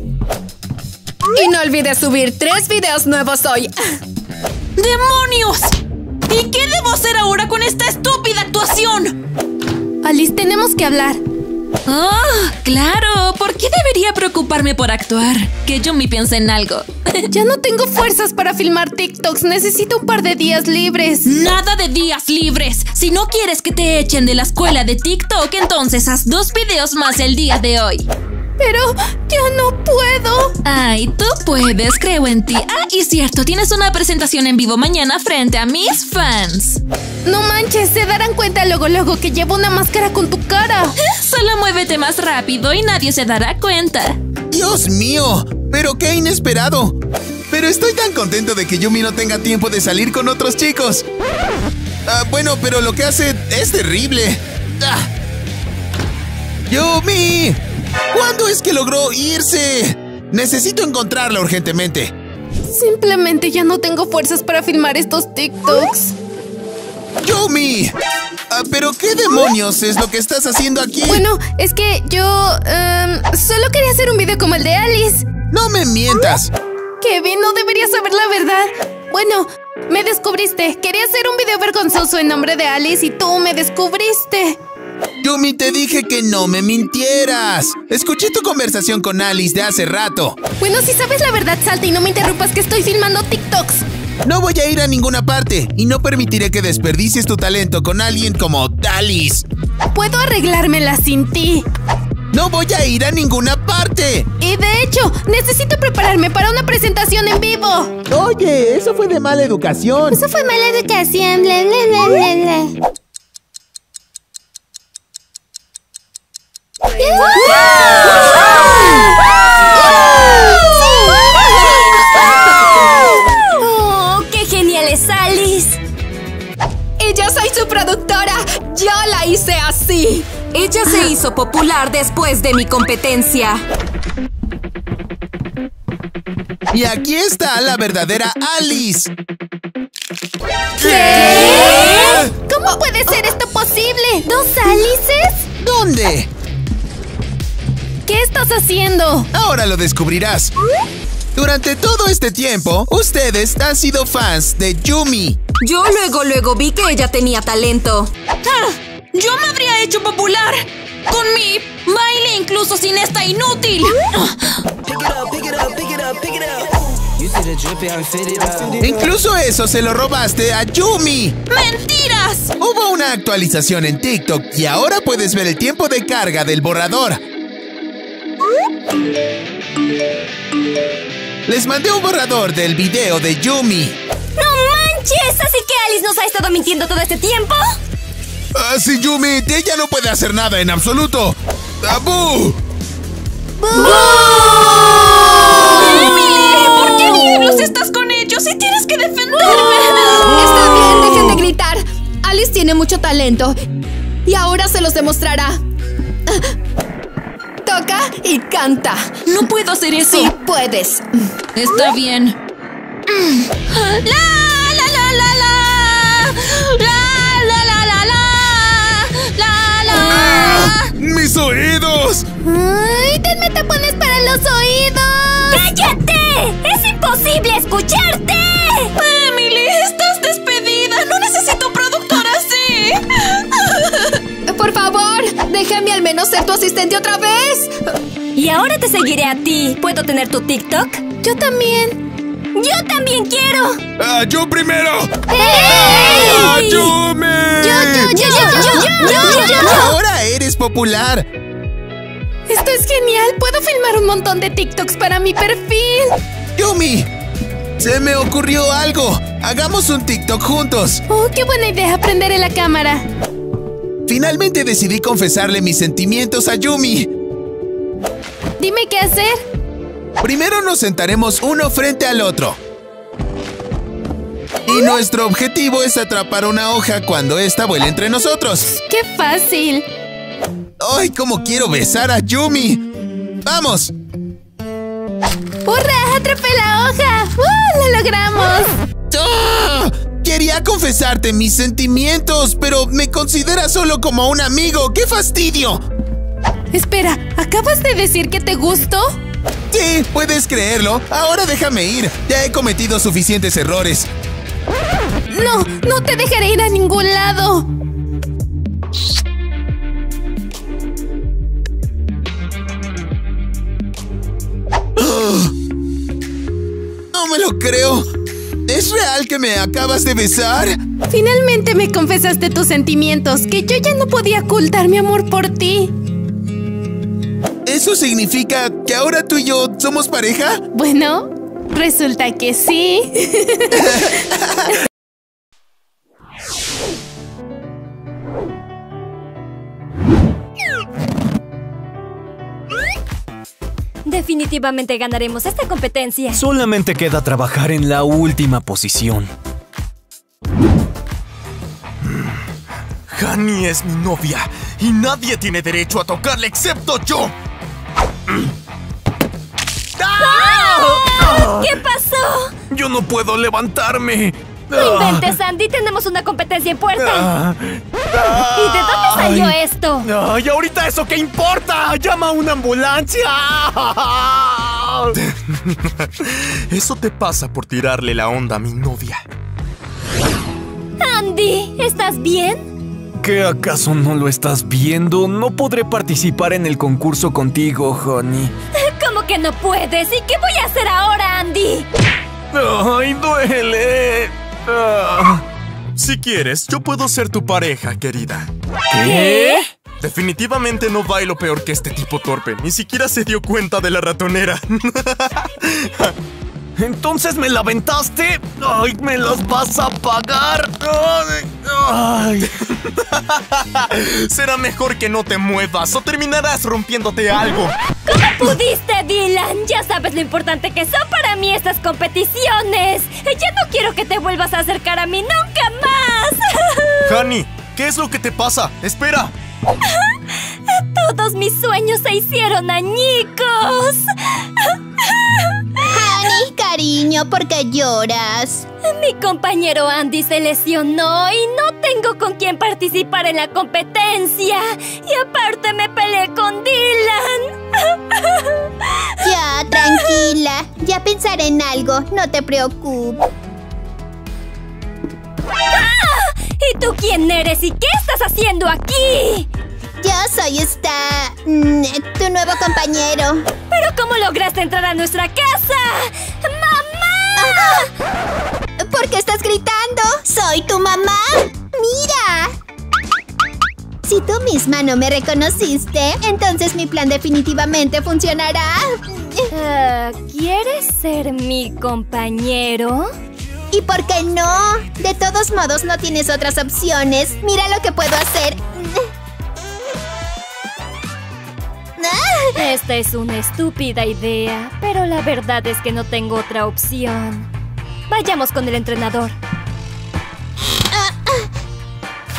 Y no olvides subir tres videos nuevos hoy. ¡Demonios! ¿Y qué debo hacer ahora con esta estúpida actuación? Alice, tenemos que hablar. ¡Oh, claro! ¿Por qué debería preocuparme por actuar? Que Yumi piense en algo. Ya no tengo fuerzas para filmar TikToks. Necesito un par de días libres. ¡Nada de días libres! Si no quieres que te echen de la escuela de TikTok, entonces haz dos videos más el día de hoy. Pero ya no puedo. Ay, tú puedes, creo en ti. Ah, y cierto, tienes una presentación en vivo mañana frente a mis fans. No manches, se darán cuenta luego luego que llevo una máscara con tu cara. Solo muévete más rápido y nadie se dará cuenta. ¡Dios mío! ¡Pero qué inesperado! Pero estoy tan contento de que Yumi no tenga tiempo de salir con otros chicos. Ah, bueno, pero lo que hace es terrible. Ah. ¡Yumi! ¿Cuándo es que logró irse? Necesito encontrarla urgentemente. Simplemente ya no tengo fuerzas para filmar estos TikToks. ¡Yumi! Uh, ¿Pero qué demonios es lo que estás haciendo aquí? Bueno, es que yo... Um, solo quería hacer un video como el de Alice. ¡No me mientas! Kevin, no deberías saber la verdad. Bueno, me descubriste. Quería hacer un video vergonzoso en nombre de Alice y tú me descubriste. Yumi, te dije que no me mintieras. Escuché tu conversación con Alice de hace rato. Bueno, si sabes la verdad, salta y no me interrumpas que estoy filmando TikToks. No voy a ir a ninguna parte y no permitiré que desperdicies tu talento con alguien como Alice. Puedo arreglármela sin ti. No voy a ir a ninguna parte. Y de hecho, necesito prepararme para una presentación en vivo. Oye, eso fue de mala educación. Eso fue mala educación, bla, bla, bla, bla, bla. ¡Oh, qué genial es Alice! Y yo soy su productora. Yo la hice así. Ella se hizo popular después de mi competencia. Y aquí está la verdadera Alice. ¿Qué? ¿Cómo puede ser esto posible? ¿Dos Alices? ¿Dónde? ¿Qué estás haciendo? Ahora lo descubrirás. Durante todo este tiempo, ustedes han sido fans de Yumi. Yo luego, luego vi que ella tenía talento. ¡Ah! ¡Yo me habría hecho popular! ¡Con mi baile incluso sin esta inútil! Incluso eso se lo robaste a Yumi. ¡Mentiras! Hubo una actualización en TikTok y ahora puedes ver el tiempo de carga del borrador. Les mandé un borrador del video de Yumi. ¡No manches! ¿Así que Alice nos ha estado mintiendo todo este tiempo? Ah, sí, Yumi, ella no puede hacer nada en absoluto. ¡Tabú! ¡Emily! ¿Por qué diablos estás con ellos? ¡Si tienes que defenderme! Está bien, dejen de gritar. Alice tiene mucho talento y ahora se los demostrará. Toca y canta. No puedo hacer eso. Sí, puedes. Está bien. La, la, la, la, la. La, la, la, la, la. La, la. ¡Ah! ¡Mis oídos! ¡Ay, denme tapones para los oídos! ¡Cállate! ¡Es imposible escucharte! Emily, estás despedida. No necesito un productor así. Por favor, déjame al menos ser tu asistente otra vez. Y ahora te seguiré a ti. ¿Puedo tener tu TikTok? Yo también. ¡Yo también quiero! ¡Ah, yo primero! ¡Hey! ¡Ah, Yumi! Yo, yo, yo, yo, yo, yo, yo, yo. Ahora eres popular. Esto es genial. Puedo filmar un montón de TikToks para mi perfil. Yumi, se me ocurrió algo. Hagamos un TikTok juntos. Oh, qué buena idea. Prenderé la cámara. Finalmente decidí confesarle mis sentimientos a Yumi. Dime qué hacer. Primero nos sentaremos uno frente al otro. Y nuestro objetivo es atrapar una hoja cuando ésta vuele entre nosotros. ¡Qué fácil! ¡Ay, cómo quiero besar a Yumi! ¡Vamos! ¡Hurra! ¡Atrapé la hoja! ¡Uh! ¡Lo logramos! ¡Ah! Quería confesarte mis sentimientos, pero me consideras solo como un amigo. ¡Qué fastidio! Espera, ¿acabas de decir que te gustó? Sí, puedes creerlo. Ahora déjame ir. Ya he cometido suficientes errores. No, no te dejaré ir a ningún lado. Oh, no me lo creo. ¿Es real que me acabas de besar? Finalmente me confesaste tus sentimientos, que yo ya no podía ocultar mi amor por ti. ¿Eso significa que ahora tú y yo somos pareja? Bueno, resulta que sí. Definitivamente ganaremos esta competencia. Solamente queda trabajar en la última posición. Hani es mi novia y nadie tiene derecho a tocarle excepto yo. ¡Ah! ¿Qué pasó? Yo no puedo levantarme. No inventes, Andy. Tenemos una competencia en puerta. ¿Y de dónde salió esto? ¡Ay, ahorita eso qué importa! ¡Llama a una ambulancia! Eso te pasa por tirarle la onda a mi novia. Andy, ¿estás bien? ¿Qué acaso no lo estás viendo? No podré participar en el concurso contigo, Honey. ¿Cómo que no puedes? ¿Y qué voy a hacer ahora, Andy? ¡Ay, duele! Ah. Si quieres, yo puedo ser tu pareja, querida. ¿Qué? Definitivamente no bailo peor que este tipo torpe. Ni siquiera se dio cuenta de la ratonera. ¿Entonces me la aventaste? ¡Ay, me las vas a pagar! ¡Ay! Será mejor que no te muevas o terminarás rompiéndote algo. ¿Cómo pudiste, Dylan? Ya sabes lo importante que son para mí estas competiciones. Ya no quiero que te vuelvas a acercar a mí nunca más. Hani, ¿qué es lo que te pasa? ¡Espera! Todos mis sueños se hicieron añicos. Hani, cariño, ¿por qué lloras? Mi compañero Andy se lesionó y no tengo con quién participar en la competencia. Y aparte me peleé con Dylan. Ya, tranquila. Ya pensaré en algo. No te preocupes. ¡Ah! ¿Y tú quién eres y qué estás haciendo aquí? Yo soy esta... Mm, tu nuevo compañero. ¿Pero cómo lograste entrar a nuestra casa? ¡Mamá! Ah, ¿por qué estás gritando? ¡Soy tu mamá! ¡Mira! Si tú misma no me reconociste, entonces mi plan definitivamente funcionará. Uh, ¿Quieres ser mi compañero? ¿Y por qué no? De todos modos, no tienes otras opciones. Mira lo que puedo hacer. Esta es una estúpida idea, pero la verdad es que no tengo otra opción. Vayamos con el entrenador.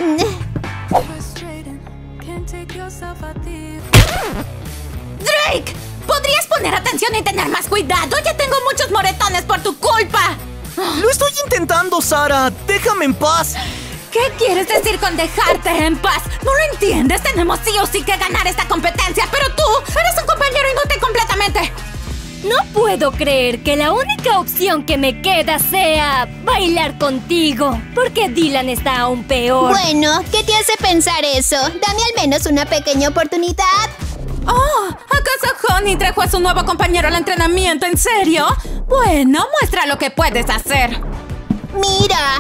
¡Drake! ¿Podrías poner atención y tener más cuidado? Ya tengo muchos moretones por tu culpa. Lo estoy intentando, Sara. Déjame en paz. ¿Qué quieres decir con dejarte en paz? ¿No lo entiendes? Tenemos sí o sí que ganar esta competencia, pero tú eres un compañero inútil completamente. No puedo creer que la única opción que me queda sea bailar contigo, porque Dylan está aún peor. Bueno, ¿qué te hace pensar eso? Dame al menos una pequeña oportunidad. Oh, ¿acaso Honey trajo a su nuevo compañero al entrenamiento? ¿En serio? Bueno, muestra lo que puedes hacer. Mira.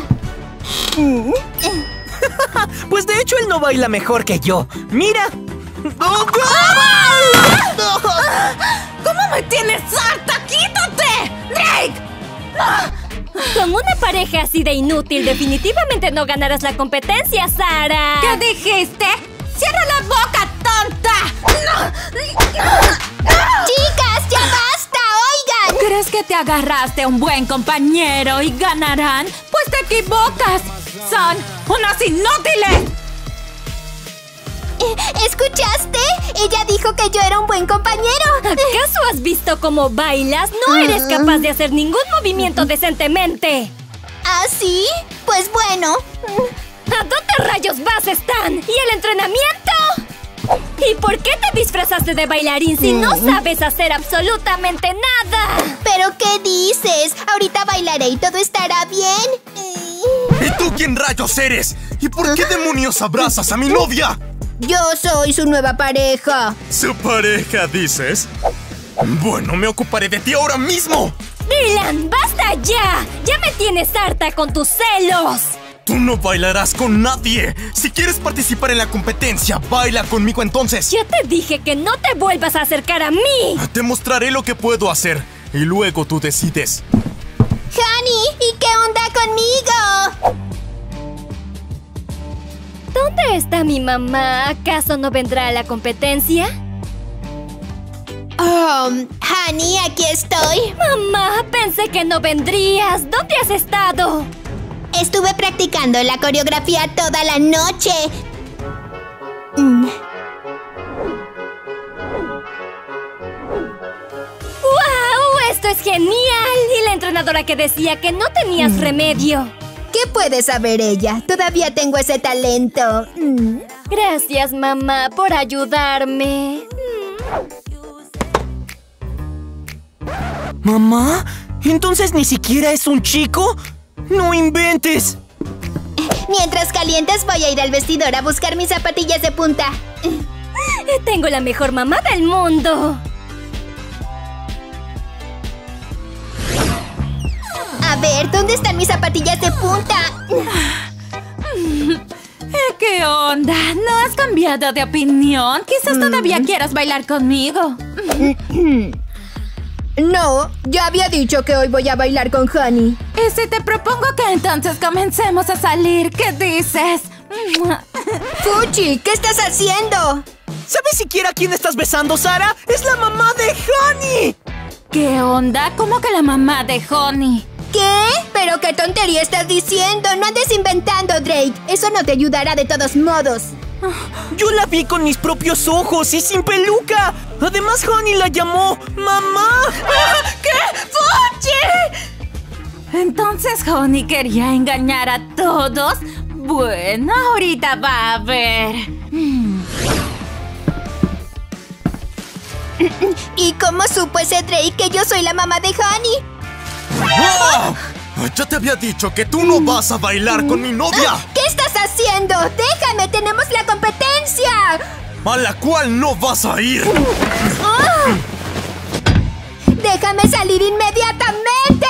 Pues de hecho él no baila mejor que yo. ¡Mira! ¿Cómo me tienes harta? ¡Quítate! ¡Drake! Con una pareja así de inútil, definitivamente no ganarás la competencia, Sara. ¿Qué dijiste? ¡Cierra la boca, tonta! Chicas, ya basta, oigan. ¿Crees que te agarraste a un buen compañero y ganarán? Pues te equivocas. Son unos inútiles. ¿Escuchaste? Ella dijo que yo era un buen compañero. ¿Acaso has visto cómo bailas? No eres capaz de hacer ningún movimiento decentemente. ¿Ah, sí? Pues bueno. ¿A dónde rayos vas, Stan? ¿Y el entrenamiento? ¿Y por qué te disfrazaste de bailarín si no sabes hacer absolutamente nada? ¿Pero qué dices? Ahorita bailaré y todo estará bien. ¿Y tú quién rayos eres? ¿Y por qué demonios abrazas a mi novia? Yo soy su nueva pareja. ¿Su pareja, dices? Bueno, me ocuparé de ti ahora mismo. Dylan, basta ya. Ya me tienes harta con tus celos. Tú no bailarás con nadie. Si quieres participar en la competencia, baila conmigo entonces. Ya te dije que no te vuelvas a acercar a mí. Te mostraré lo que puedo hacer y luego tú decides. Honey, ¿y qué onda conmigo? ¿Dónde está mi mamá? ¿Acaso no vendrá a la competencia? Um, Honey, aquí estoy. Mamá, pensé que no vendrías. ¿Dónde has estado? Estuve practicando la coreografía toda la noche. Mm. ¡Wow! ¡Esto es genial! Y la entrenadora que decía que no tenías mm. remedio. ¿Qué puede saber ella? Todavía tengo ese talento. Mm. Gracias, mamá, por ayudarme. Mm. ¿Mamá? ¿Entonces ni siquiera es un chico? ¡No inventes! Mientras calientas voy a ir al vestidor a buscar mis zapatillas de punta. Tengo la mejor mamá del mundo. A ver, ¿dónde están mis zapatillas de punta? ¿Qué onda? ¿No has cambiado de opinión? Quizás todavía quieras bailar conmigo. No, ya había dicho que hoy voy a bailar con Honey. ¿Y si te propongo que entonces comencemos a salir? ¿Qué dices? Fuchi, ¿qué estás haciendo? ¿Sabes siquiera a quién estás besando, Sara? ¡Es la mamá de Honey! ¿Qué onda? ¿Cómo que la mamá de Honey? ¿Qué? ¿Pero qué tontería estás diciendo? No andes inventando, Drake. Eso no te ayudará de todos modos. Yo la vi con mis propios ojos y sin peluca. Además, Honey la llamó mamá. ¿Qué? ¡Fuchi! Entonces Honey quería engañar a todos. Bueno, ahorita va a ver. ¿Y cómo supo ese Drake que yo soy la mamá de Honey? ¡Oh! Ya te había dicho que tú no vas a bailar con mi novia. ¿Qué estás haciendo? ¡Déjame! ¡Tenemos la competencia! A la cual no vas a ir. ¡Oh! ¡Déjame salir inmediatamente!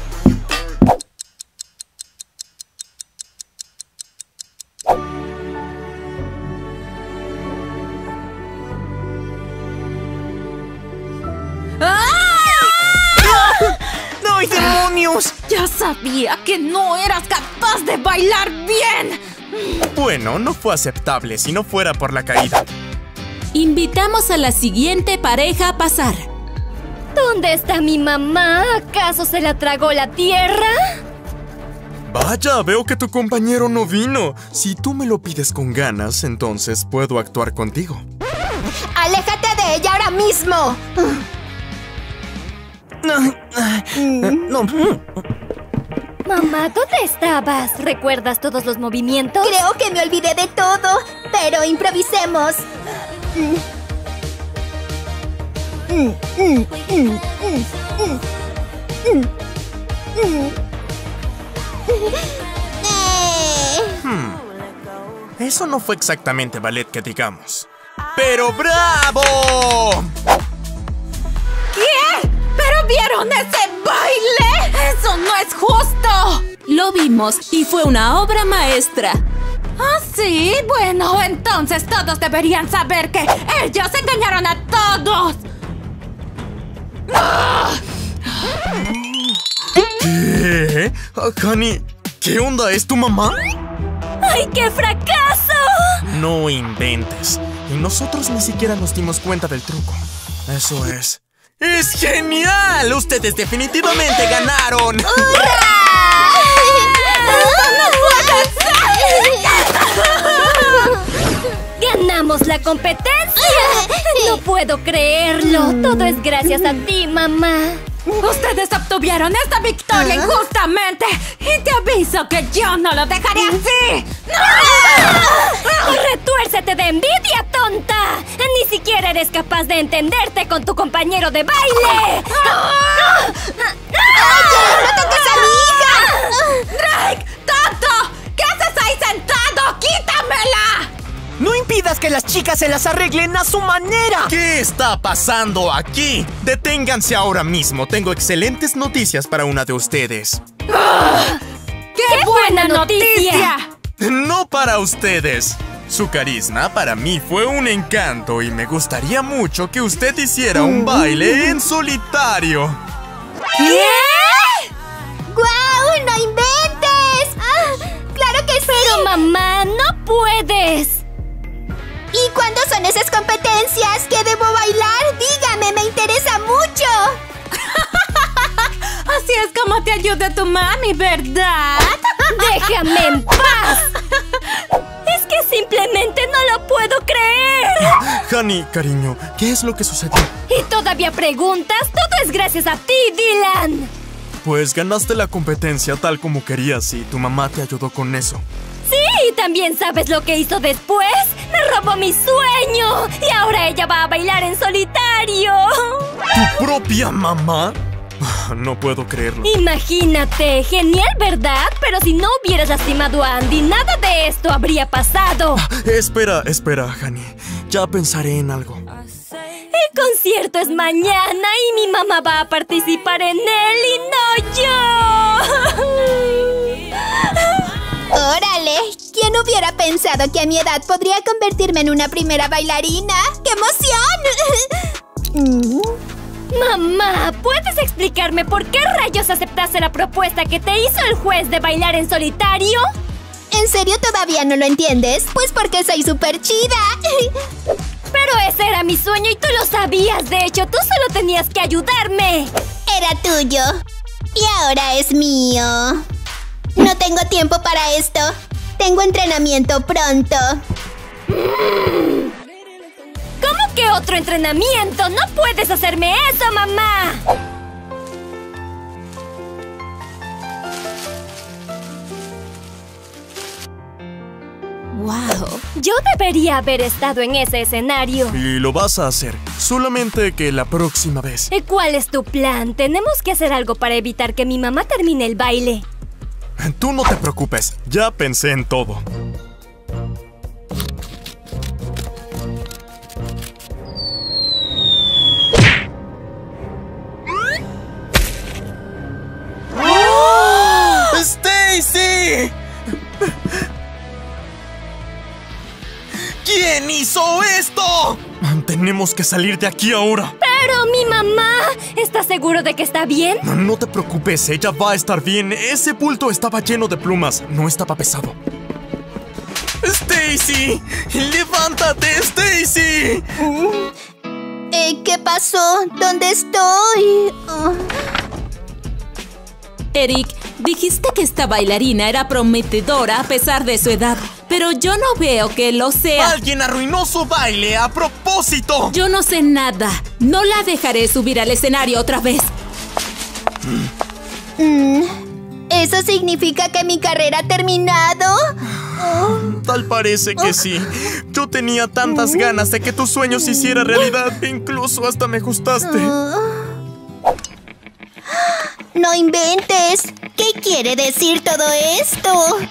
¡Ay, demonios! Ya sabía que no eras capaz de bailar bien. Bueno, no fue aceptable si no fuera por la caída. Invitamos a la siguiente pareja a pasar. ¿Dónde está mi mamá? ¿Acaso se la tragó la tierra? Vaya, veo que tu compañero no vino. Si tú me lo pides con ganas, entonces puedo actuar contigo. ¡Aléjate de ella ahora mismo! No. Mamá, ¿dónde estabas? ¿Recuerdas todos los movimientos? Creo que me olvidé de todo, pero improvisemos. Hmm. Eso no fue exactamente ballet que digamos. ¡Pero bravo! ¿Qué? ¿Pero vieron ese baile? ¡Eso no es justo! Lo vimos y fue una obra maestra. ¿Ah, sí? Bueno, entonces todos deberían saber que ellos engañaron a todos. ¿Qué? Honey, ¿qué onda? ¿Es tu mamá? ¡Ay, qué fracaso! No inventes. Y nosotros ni siquiera nos dimos cuenta del truco. Eso es. ¡Es genial! ¡Ustedes definitivamente ganaron! ¡Hurra! ¡Ganamos la competencia! No puedo creerlo. Todo es gracias a ti, mamá. Ustedes obtuvieron esta victoria injustamente. Y te aviso que yo no lo dejaré así. ¡Retuércete de envidia, tonta! Ni siquiera eres capaz de entenderte con tu compañero de baile. ¡Oye, no toques a mi hija! ¡Drake! ¡Tonto! ¿Qué haces ahí sentado? ¡Quítamela! ¡No impidas que las chicas se las arreglen a su manera! ¿Qué está pasando aquí? Deténganse ahora mismo. Tengo excelentes noticias para una de ustedes. ¡Ah! ¡Qué, ¡Qué buena, buena noticia! noticia! No para ustedes. Su carisma para mí fue un encanto y me gustaría mucho que usted hiciera un baile en solitario. ¿Qué? ¡Guau! ¡No inventes! ¡Ah! ¡Claro que sí! Pero mamá, no puedes. ¿Y cuándo son esas competencias? ¿Qué debo bailar? Dígame, me interesa mucho. Así es como te ayuda tu mami, ¿verdad? ¡Déjame en paz! Es que simplemente no lo puedo creer. Honey, cariño, ¿qué es lo que sucedió? ¿Y todavía preguntas? Todo es gracias a ti, Dylan. Pues ganaste la competencia tal como querías y tu mamá te ayudó con eso. Sí, ¿también sabes lo que hizo después? ¡Me robó mi sueño! Y ahora ella va a bailar en solitario. ¿Tu propia mamá? No puedo creerlo. Imagínate, genial, ¿verdad? Pero si no hubieras lastimado a Andy, nada de esto habría pasado. Espera, espera, Honey. Ya pensaré en algo. El concierto es mañana y mi mamá va a participar en él y no yo. ¡Órale! ¿Quién hubiera pensado que a mi edad podría convertirme en una primera bailarina? ¡Qué emoción! Mamá, ¿puedes explicarme por qué rayos aceptaste la propuesta que te hizo el juez de bailar en solitario? ¿En serio todavía no lo entiendes? Pues porque soy súper chida. Pero ese era mi sueño y tú lo sabías. De hecho, tú solo tenías que ayudarme. Era tuyo. Y ahora es mío. No tengo tiempo para esto. Tengo entrenamiento pronto. ¿Cómo que otro entrenamiento? ¡No puedes hacerme eso, mamá! ¡Wow! Yo debería haber estado en ese escenario. Y lo vas a hacer, solamente que la próxima vez. ¿Y cuál es tu plan? Tenemos que hacer algo para evitar que mi mamá termine el baile. Tú no te preocupes, ya pensé en todo. ¡Oh! ¡Stacy! ¿Quién hizo esto? Tenemos que salir de aquí ahora. ¡Pero mi mamá! ¿Estás seguro de que está bien? No, no te preocupes, ella va a estar bien. Ese bulto estaba lleno de plumas, no estaba pesado. ¡Stacy! ¡Levántate, Stacy! Eh, ¿qué pasó? ¿Dónde estoy? Oh. Eric, Dijiste que esta bailarina era prometedora a pesar de su edad, pero yo no veo que lo sea. ¡Alguien arruinó su baile a propósito! Yo no sé nada. No la dejaré subir al escenario otra vez. Mm, ¿Eso significa que mi carrera ha terminado? Tal parece que sí. Yo tenía tantas ganas de que tu sueño se hiciera realidad. Incluso hasta me gustaste. ¡No inventes! ¿Qué quiere decir todo esto?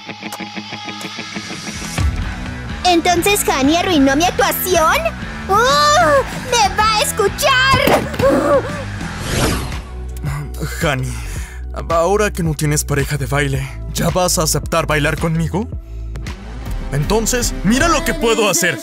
¿Entonces Honey arruinó mi actuación? ¡Uh! ¡Me va a escuchar! Honey, ahora que no tienes pareja de baile, ¿ya vas a aceptar bailar conmigo? Entonces, mira lo que puedo hacer.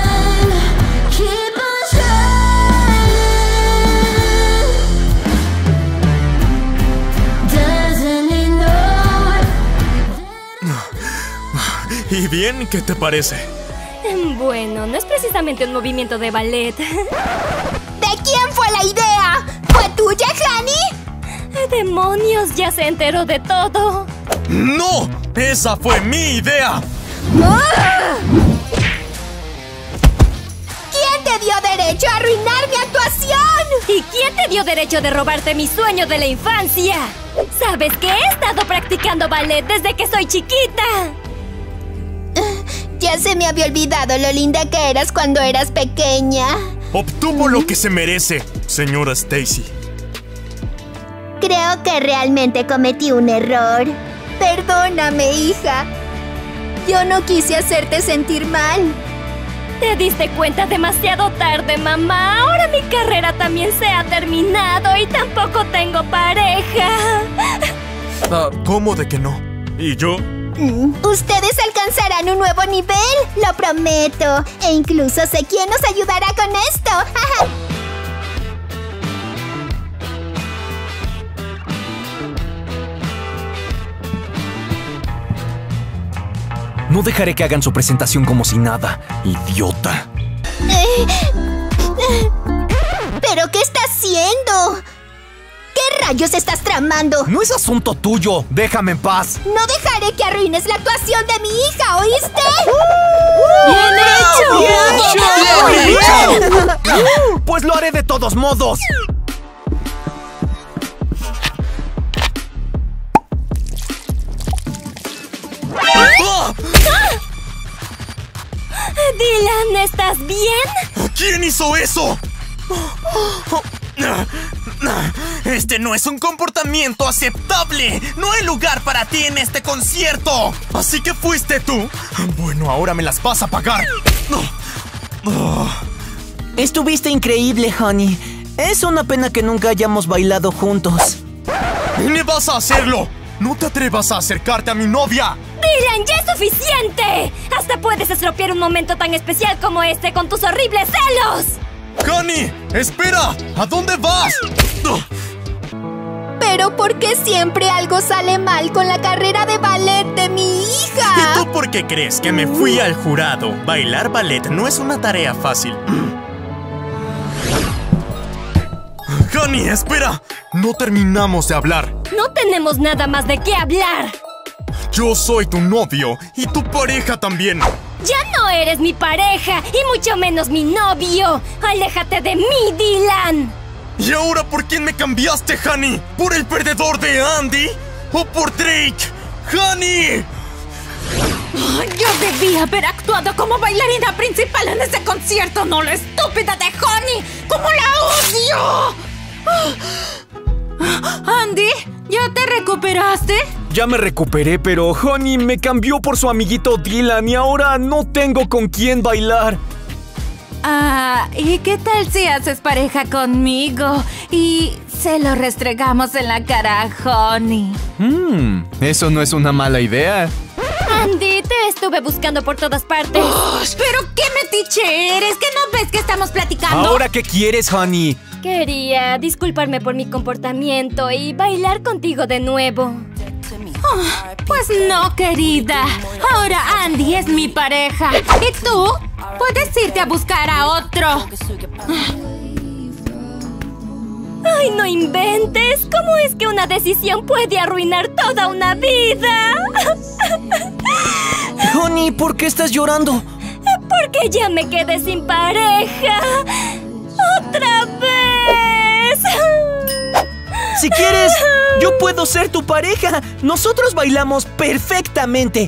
¿Y bien? ¿Qué te parece? Bueno, no es precisamente un movimiento de ballet. ¿De quién fue la idea? ¿Fue tuya, Honey? ¡Demonios! Ya se enteró de todo. ¡No! ¡Esa fue mi idea! ¿Quién te dio derecho a arruinar mi actuación? ¿Y quién te dio derecho de robarte mi sueño de la infancia? ¿Sabes que he estado practicando ballet desde que soy chiquita? Ya se me había olvidado lo linda que eras cuando eras pequeña. Obtuvo lo que se merece, señora Stacy. Creo que realmente cometí un error. Perdóname, hija. Yo no quise hacerte sentir mal. Te diste cuenta demasiado tarde, mamá. Ahora mi carrera también se ha terminado y tampoco tengo pareja. Ah, ¿cómo de que no? ¿Y yo? Mm. Ustedes alcanzarán un nuevo nivel, lo prometo. E incluso sé quién nos ayudará con esto. No dejaré que hagan su presentación como si nada, idiota. Eh, eh, ¿Pero qué está haciendo? ¿Qué rayos estás tramando? No es asunto tuyo, déjame en paz. No dejaré que arruines la actuación de mi hija, ¿oíste? ¡Bien hecho! ¡Bien hecho! Pues lo haré de todos modos. ¡Oh! Dylan, ¿estás bien? ¿Quién hizo eso? Este no es un comportamiento aceptable. No hay lugar para ti en este concierto. ¿Así que fuiste tú? Bueno, ahora me las vas a pagar. Estuviste increíble, Honey. Es una pena que nunca hayamos bailado juntos. ¡Ni vas a hacerlo! ¡No te atrevas a acercarte a mi novia! ¡Dylan, ya es suficiente! Hasta puedes estropear un momento tan especial como este con tus horribles celos. ¡Honey! ¡Espera! ¿A dónde vas? ¿Pero por qué siempre algo sale mal con la carrera de ballet de mi hija? ¿Y tú por qué crees que me fui al jurado? Bailar ballet no es una tarea fácil. Honey, espera. No terminamos de hablar. No tenemos nada más de qué hablar. Yo soy tu novio y tu pareja también. Ya no eres mi pareja y mucho menos mi novio. ¡Aléjate de mí, Dylan! ¿Y ahora por quién me cambiaste, Honey? ¿Por el perdedor de Andy? ¿O por Drake? ¡Honey! Yo debía haber actuado como bailarina principal en ese concierto, no la estúpida de Honey. ¡Cómo la odio! Andy, ¿ya te recuperaste? Ya me recuperé, pero Honey me cambió por su amiguito Dylan y ahora no tengo con quién bailar. Ah, ¿y qué tal si haces pareja conmigo y se lo restregamos en la cara a Honey? Mmm, eso no es una mala idea. Andy, te estuve buscando por todas partes. Oh, ¿pero qué metiche eres? ¿Que no ves que estamos platicando? ¿Ahora qué quieres, Honey? Quería disculparme por mi comportamiento y bailar contigo de nuevo. Oh, pues no, querida. Ahora Andy es mi pareja. ¿Y tú? Puedes irte a buscar a otro. ¡Ay, no inventes! ¿Cómo es que una decisión puede arruinar toda una vida? Honey, ¿por qué estás llorando? Porque ya me quedé sin pareja. ¡Otra vez! Si quieres, yo puedo ser tu pareja. Nosotros bailamos perfectamente.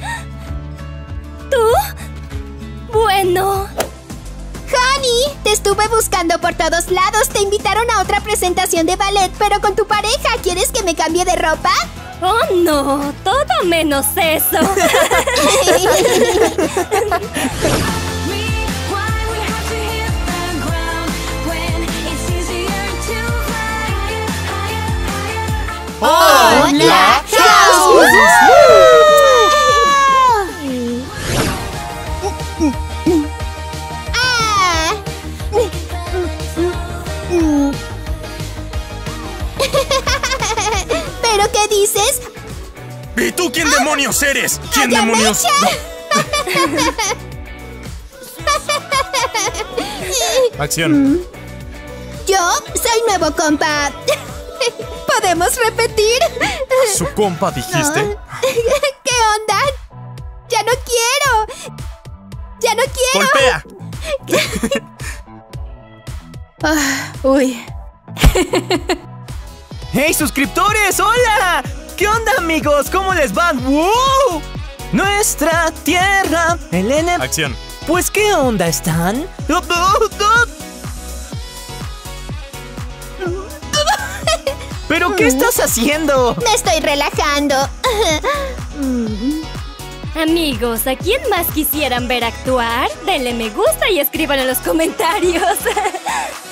¿Tú? Bueno... Honey, te estuve buscando por todos lados. Te invitaron a otra presentación de ballet, pero con tu pareja. ¿Quieres que me cambie de ropa? Oh, no. Todo menos eso. ¡Oh, la house! ¿Pero qué dices? ¿Y tú quién demonios eres? ¿Quién ¡Ay, demonios? No. Acción. Yo soy nuevo compa. ¿Podemos repetir? ¿Su compa dijiste? No. ¿Qué onda? ¡Ya no quiero! ¡Ya no quiero! ¡Golpea! Ah, uy. ¡Hey, suscriptores! ¡Hola! ¿Qué onda, amigos? ¿Cómo les va? ¡Wow! Nuestra tierra, el N... Acción. Pues, ¿qué onda están? ¿Pero qué estás haciendo? Me estoy relajando. Amigos, ¿a quién más quisieran ver actuar? Denle me gusta y escriban en los comentarios.